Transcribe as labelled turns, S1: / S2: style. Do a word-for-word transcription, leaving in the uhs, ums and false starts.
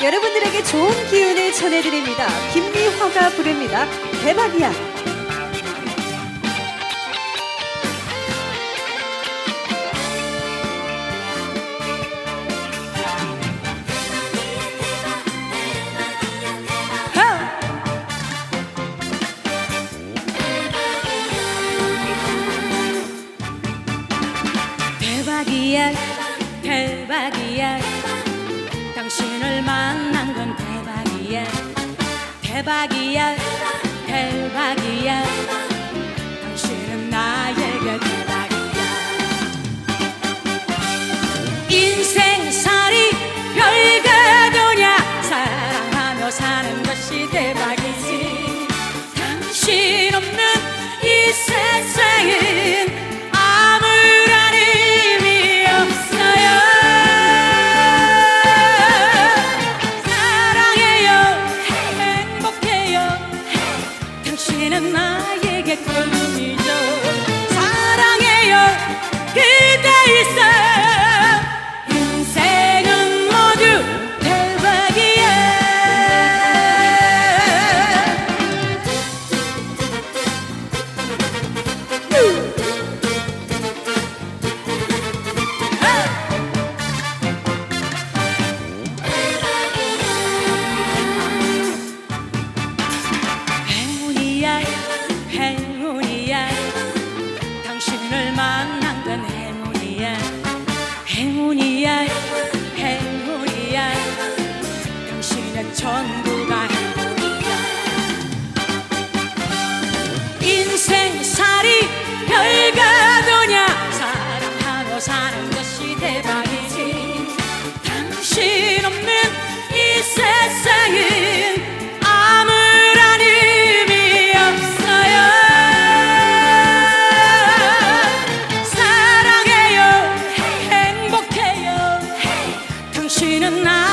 S1: 여러분들에게 좋은 기운을 전해드립니다. 김미화가 부릅니다. 대박이야.
S2: 대박이야 대박이야 당신을 만난 건 대박이야 대박이야 대박이야 당신은 나에게 대박이야 인생살이 별가 되냐 사랑하며 사는 것이 대박이지 당신 없는 이 세상은 당신은 나에게 꿈이죠. 사랑해요 그대 있어 인생은 모두 대박이야. 행운이야 행운이야 당신을 만난 건 행운이야 행운이야 행운이야 당신의 전부가 행운이야 인생살이 별가 되냐 사랑하며 사는 것이 대박이지 당신 없는 이 세상은 당신은 나